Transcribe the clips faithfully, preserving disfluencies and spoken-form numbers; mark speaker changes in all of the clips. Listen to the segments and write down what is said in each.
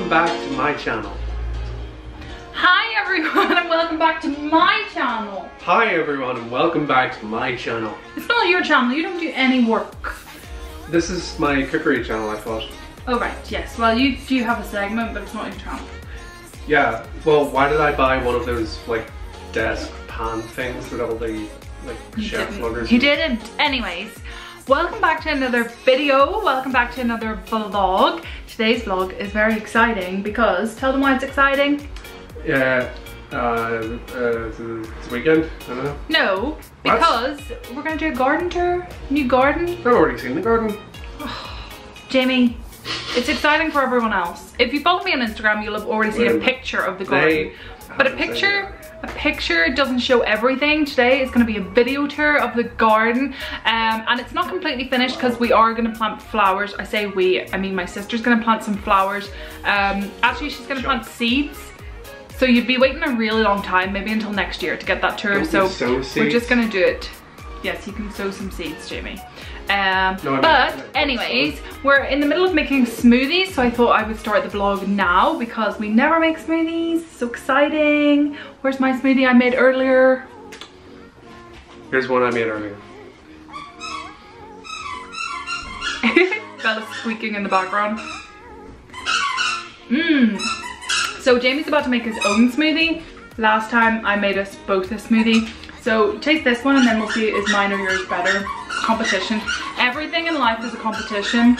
Speaker 1: welcome back to my channel.
Speaker 2: Hi everyone and welcome back to my channel.
Speaker 1: Hi everyone and welcome back to my channel.
Speaker 2: It's not your channel, you don't do any work.
Speaker 1: This is my cookery channel, I thought.
Speaker 2: Oh right, yes. Well, you do have a segment, but it's not your channel.
Speaker 1: Yeah, well, why did I buy one of those like desk pan things with all the like chef vloggers?
Speaker 2: You didn't. Anyways, welcome back to another video. Welcome back to another vlog. Today's vlog is very exciting because, tell them why it's exciting.
Speaker 1: Yeah, uh, uh, it's, a, it's a weekend, I don't know.
Speaker 2: No, because what? We're gonna do a garden tour, new garden.
Speaker 1: I've already seen the garden.
Speaker 2: Jamie, it's exciting for everyone else. If you follow me on Instagram, you'll have already seen a picture of the garden. But a picture, a picture doesn't show everything. Today is going to be a video tour of the garden, um, and it's not completely finished because we are going to plant flowers. I say we, I mean my sister's going to plant some flowers. Um, actually, she's going to plant seeds. So you'd be waiting a really long time, maybe until next year, to get that tour.
Speaker 1: Don't
Speaker 2: so
Speaker 1: sow
Speaker 2: we're
Speaker 1: seeds.
Speaker 2: just going to do it. Yes, you can sow some seeds, Jamie. Um,
Speaker 1: no, I mean,
Speaker 2: but anyways, we're in the middle of making smoothies, so I thought I would start the vlog now because we never make smoothies. So exciting. Where's my smoothie I made earlier?
Speaker 1: Here's one I made earlier.
Speaker 2: Bella's squeaking in the background. Mmm. So Jamie's about to make his own smoothie. Last time I made us both a smoothie. So take this one and then we'll see is mine or yours better. Competition. Everything in life is a competition.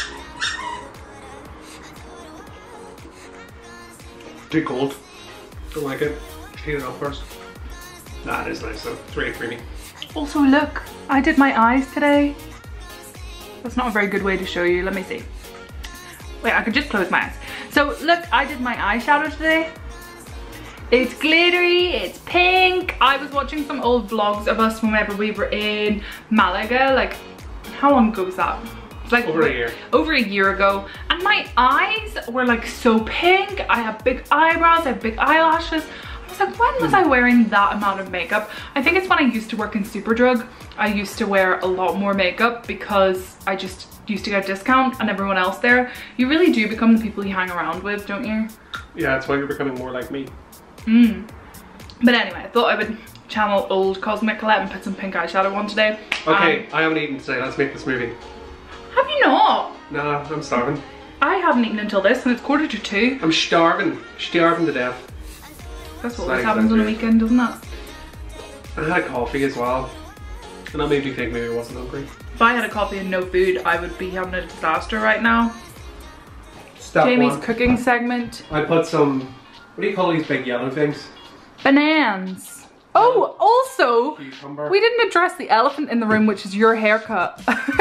Speaker 1: Too cold. Don't like it. Heat it up first. Nah, it is nice though. It's really creamy.
Speaker 2: Also look, I did my eyes today. That's not a very good way to show you. Let me see. Wait, I could just close my eyes. So look, I did my eyeshadow today. It's glittery, it's pink. I was watching some old vlogs of us whenever we were in Malaga. Like, how long ago was that? It's like
Speaker 1: over a year.
Speaker 2: Over a year ago. And my eyes were like so pink. I have big eyebrows, I have big eyelashes. I was like, when was I wearing that amount of makeup? I think it's when I used to work in Superdrug. I used to wear a lot more makeup because I just used to get a discount and everyone else there. You really do become the people you hang around with, don't you?
Speaker 1: Yeah, that's why you're becoming more like me.
Speaker 2: Mm. But anyway, I thought I would channel old Cosmic Colette and put some pink eyeshadow on today.
Speaker 1: Okay,
Speaker 2: um,
Speaker 1: I haven't eaten today. Let's make this movie.
Speaker 2: Have you not?
Speaker 1: Nah, I'm starving.
Speaker 2: I haven't eaten until this and it's quarter to two.
Speaker 1: I'm starving. Starving to death.
Speaker 2: That's what
Speaker 1: Sorry,
Speaker 2: always happens on a weekend, doesn't it?
Speaker 1: I had a coffee as well. And that made me think maybe I wasn't hungry.
Speaker 2: If I had a coffee and no food, I would be having a disaster right now.
Speaker 1: Step
Speaker 2: Jamie's
Speaker 1: one.
Speaker 2: cooking segment.
Speaker 1: I put some, what do you call these big yellow things?
Speaker 2: Bananas. Oh, also,
Speaker 1: Cucumber.
Speaker 2: we didn't address the elephant in the room, which is your haircut.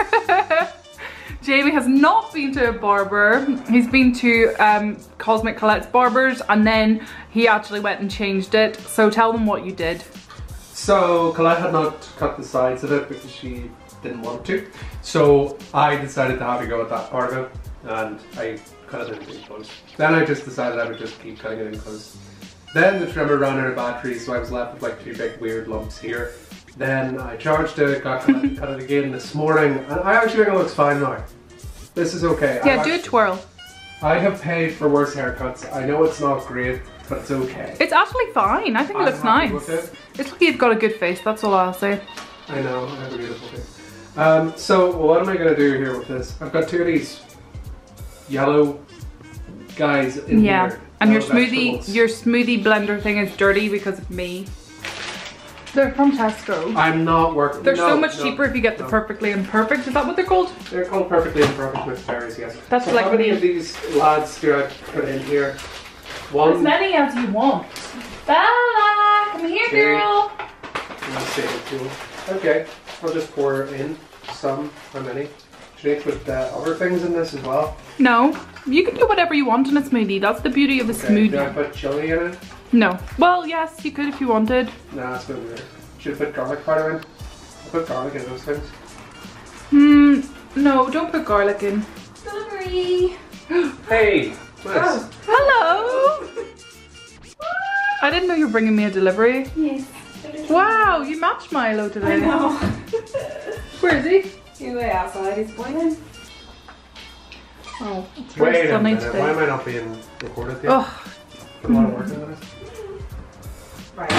Speaker 2: Jamie has not been to a barber. He's been to um, Cosmic Colette's barbers and then he actually went and changed it. So tell them what you did.
Speaker 1: So Colette had not cut the sides of it because she didn't want to. So I decided to have a go at that part of it and I cut it in close. Then I just decided I would just keep cutting it in close. Then the trimmer ran out of battery, so I was left with like two big weird lumps here. Then I charged it, got Colette to cut it again this morning, and I actually think it looks fine now. This is okay.
Speaker 2: Yeah,
Speaker 1: I've
Speaker 2: do a
Speaker 1: actually,
Speaker 2: twirl.
Speaker 1: I have paid for worse haircuts. I know it's not great, but it's okay.
Speaker 2: It's actually fine. I think it
Speaker 1: I'm
Speaker 2: looks
Speaker 1: happy
Speaker 2: nice.
Speaker 1: with it.
Speaker 2: It's like you've got a good face, that's all I'll say.
Speaker 1: I know, I have a beautiful face. Um, so what am I gonna do here with this? I've got two of these yellow guys in
Speaker 2: Yeah.
Speaker 1: here.
Speaker 2: And your
Speaker 1: Yellow
Speaker 2: smoothie,
Speaker 1: vegetables.
Speaker 2: your smoothie blender thing is dirty because of me. They're from Tesco.
Speaker 1: I'm not working.
Speaker 2: They're
Speaker 1: no,
Speaker 2: so much
Speaker 1: no,
Speaker 2: cheaper if you get the
Speaker 1: no.
Speaker 2: perfectly imperfect. Is that what they're called?
Speaker 1: They're called perfectly imperfect with berries, yes.
Speaker 2: That's
Speaker 1: so
Speaker 2: like
Speaker 1: how many
Speaker 2: me.
Speaker 1: of these lads do I put in here? One.
Speaker 2: As many as you want. Bella, come here,
Speaker 1: Two.
Speaker 2: girl.
Speaker 1: Let's see, two. Okay, I'll just pour in some. How many? Should I put uh, other things in this as well?
Speaker 2: No, you can do whatever you want in a smoothie. That's the beauty of a
Speaker 1: Okay,
Speaker 2: smoothie.
Speaker 1: do I put chili in it?
Speaker 2: No. Well, yes, you could if you wanted.
Speaker 1: Nah, that's a bit weird. Should I put garlic powder in? I'll put garlic in those things.
Speaker 2: Hmm. No, don't put garlic in. Delivery.
Speaker 1: Hey! Nice.
Speaker 2: Oh. Hello. I didn't know you were bringing me a delivery.
Speaker 3: Yes.
Speaker 2: Wow, you match Milo today.
Speaker 3: I know.
Speaker 2: Where is he?
Speaker 3: He's way outside, he's pointing.
Speaker 2: Oh, it's
Speaker 1: Wait
Speaker 2: very
Speaker 1: a
Speaker 2: sunny
Speaker 1: minute,
Speaker 2: today.
Speaker 1: why am I not being recorded yet?
Speaker 2: Oh.
Speaker 1: A lot of work into this.
Speaker 2: Right.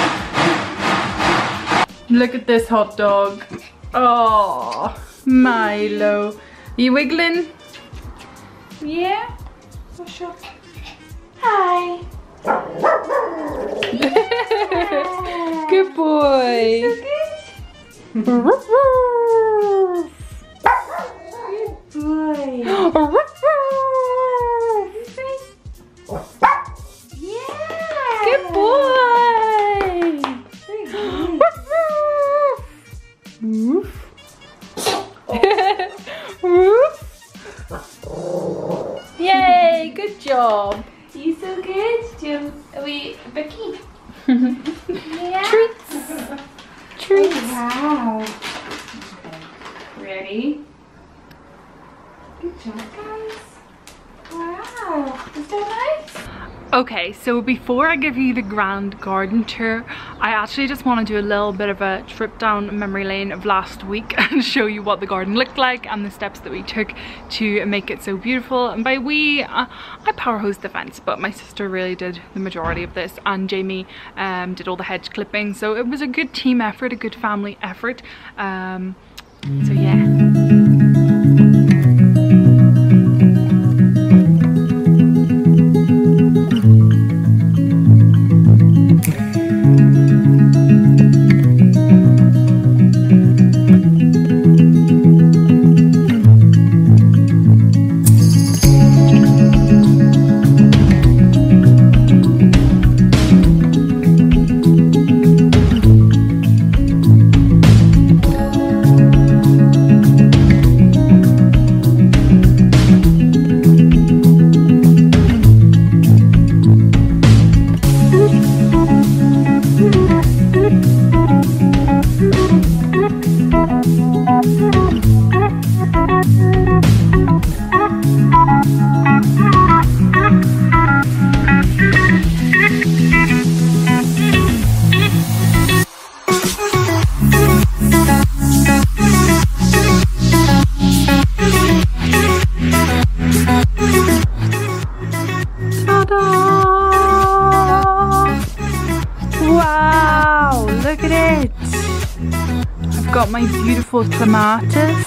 Speaker 2: Look at this hot dog. Oh, Milo. Are you wiggling? Yeah? What's up? Hi. Good boy. So good. Good boy. Yeah. Good boy. Woof. Woof. Yay, good job.
Speaker 3: You so good? Do you, are we Becky? Yeah.
Speaker 2: Treats. Treats.
Speaker 3: Oh, wow. Okay. Ready? Good job, guys. Wow. Is that nice?
Speaker 2: Okay, so before I give you the grand garden tour, I actually just want to do a little bit of a trip down memory lane of last week and show you what the garden looked like and the steps that we took to make it so beautiful. And by we, uh, I power hosed the fence, but my sister really did the majority of this, and Jamie um, did all the hedge clipping. So it was a good team effort, a good family effort. Um, so yeah. Wow, look at it. I've got my beautiful clematis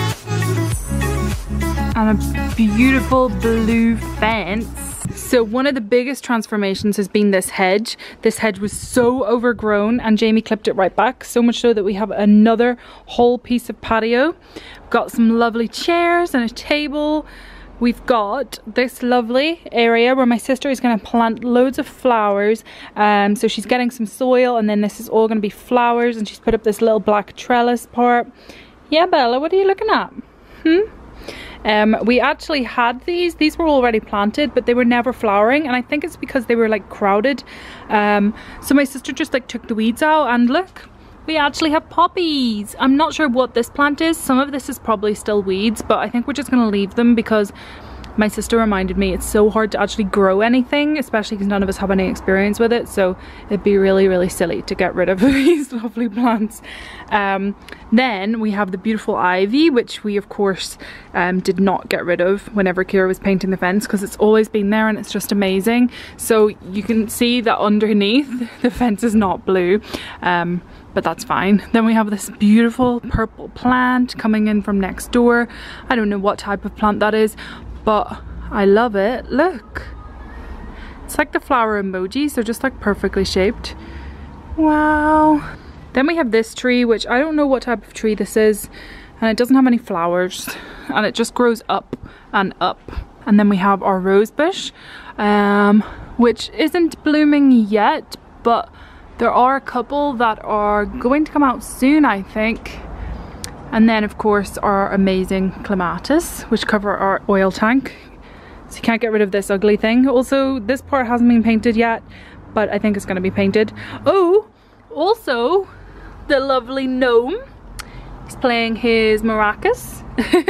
Speaker 2: and a beautiful blue fence. So one of the biggest transformations has been this hedge. This hedge was so overgrown and Jamie clipped it right back, so much so that we have another whole piece of patio. We've got some lovely chairs and a table. We've got this lovely area where my sister is going to plant loads of flowers. Um, so she's getting some soil, and then this is all going to be flowers, and she's put up this little black trellis part. Yeah, Bella, what are you looking at? Hmm? Um, we actually had these. These were already planted, but they were never flowering, and I think it's because they were like crowded. Um, so my sister just like took the weeds out, and look. We actually have poppies. I'm not sure what this plant is. Some of this is probably still weeds, but I think we're just gonna leave them because my sister reminded me it's so hard to actually grow anything, especially because none of us have any experience with it. So it'd be really, really silly to get rid of these lovely plants. Um, then we have the beautiful ivy, which we of course um, did not get rid of whenever Kira was painting the fence, because it's always been there and it's just amazing. So you can see that underneath the fence is not blue. Um, but that's fine. Then we have this beautiful purple plant coming in from next door. I don't know what type of plant that is, but I love it. Look, it's like the flower emoji, so just like perfectly shaped. Wow. Then we have this tree, which I don't know what type of tree this is, and it doesn't have any flowers, and it just grows up and up. And then we have our rose bush, um, which isn't blooming yet, but there are a couple that are going to come out soon, I think. And then of course our amazing clematis, which cover our oil tank. So you can't get rid of this ugly thing. Also, this part hasn't been painted yet, but I think it's gonna be painted. Oh, also the lovely gnome. He's playing his maracas.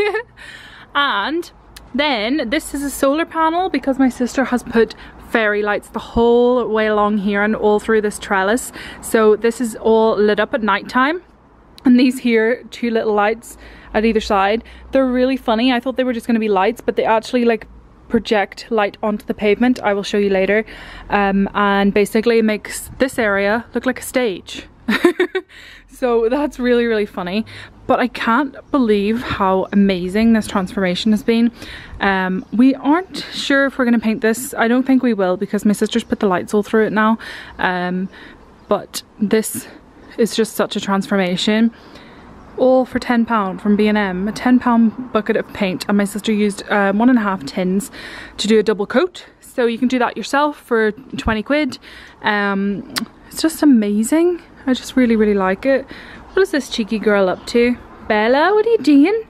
Speaker 2: And then this is a solar panel because my sister has put fairy lights the whole way along here and all through this trellis. So this is all lit up at night time. And these here, two little lights at either side. They're really funny. I thought they were just going to be lights, but they actually like project light onto the pavement. I will show you later. Um, and basically it makes this area look like a stage. So that's really, really funny. But I can't believe how amazing this transformation has been. Um, we aren't sure if we're going to paint this. I don't think we will, because my sister's put the lights all through it now. Um, but this is just such a transformation. All for ten pounds from B and M. A ten pound bucket of paint, and my sister used uh, one and a half tins to do a double coat. So you can do that yourself for twenty quid. Um, it's just amazing. I just really, really like it. What is this cheeky girl up to? Bella, what are you doing?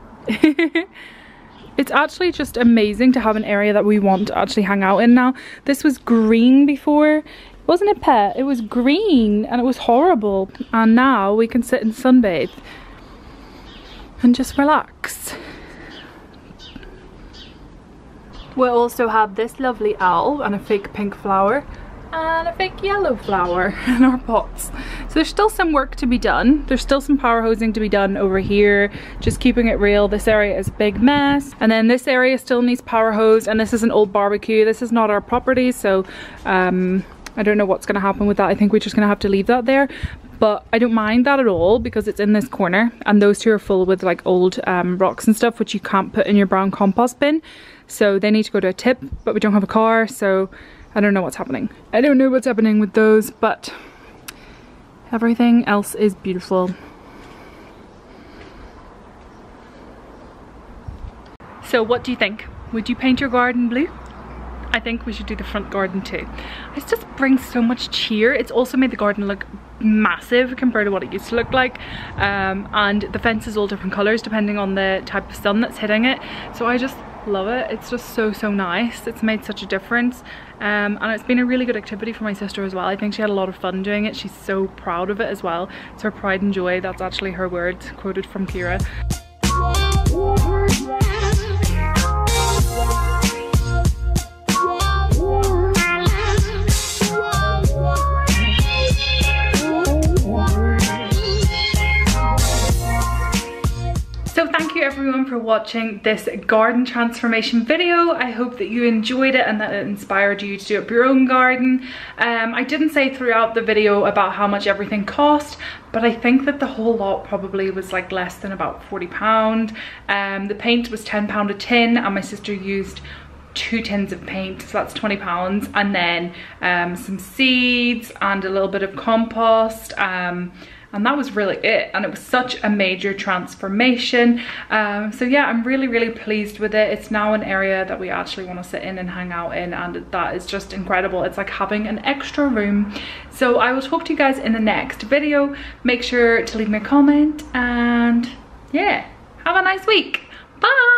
Speaker 2: It's actually just amazing to have an area that we want to actually hang out in now. This was green before. Wasn't it, Pet? It was green and it was horrible. And now we can sit and sunbathe and just relax. We also have this lovely owl and a fake pink flower and a fake yellow flower in our pots. So there's still some work to be done. There's still some power hosing to be done over here, just keeping it real. This area is a big mess, and then this area still needs power hose, and this is an old barbecue. This is not our property, so um I don't know what's going to happen with that. I think we're just going to have to leave that there, but I don't mind that at all because it's in this corner, and those two are full with like old um, rocks and stuff which you can't put in your brown compost bin, so they need to go to a tip, but we don't have a car, so I don't know what's happening. I don't know what's happening with those, but everything else is beautiful. So what do you think? Would you paint your garden blue? I think we should do the front garden too. It just brings so much cheer. It's also made the garden look massive compared to what it used to look like. Um, and the fence is all different colours depending on the type of sun that's hitting it. So I just love it. It's just so, so nice. It's made such a difference. Um, and it's been a really good activity for my sister as well. I think she had a lot of fun doing it. She's so proud of it as well. It's her pride and joy. That's actually her words, quoted from Kira. So thank you everyone for watching this garden transformation video. I hope that you enjoyed it and that it inspired you to do up your own garden. Um, I didn't say throughout the video about how much everything cost, but I think that the whole lot probably was like less than about forty pounds. Um, the paint was ten pounds a tin, and my sister used two tins of paint, so that's twenty pounds, and then um, some seeds and a little bit of compost. Um, And that was really it, and it was such a major transformation. Um, so yeah, I'm really, really pleased with it. It's now an area that we actually want to sit in and hang out in, and that is just incredible. It's like having an extra room. So I will talk to you guys in the next video. Make sure to leave me a comment, and yeah, have a nice week. Bye!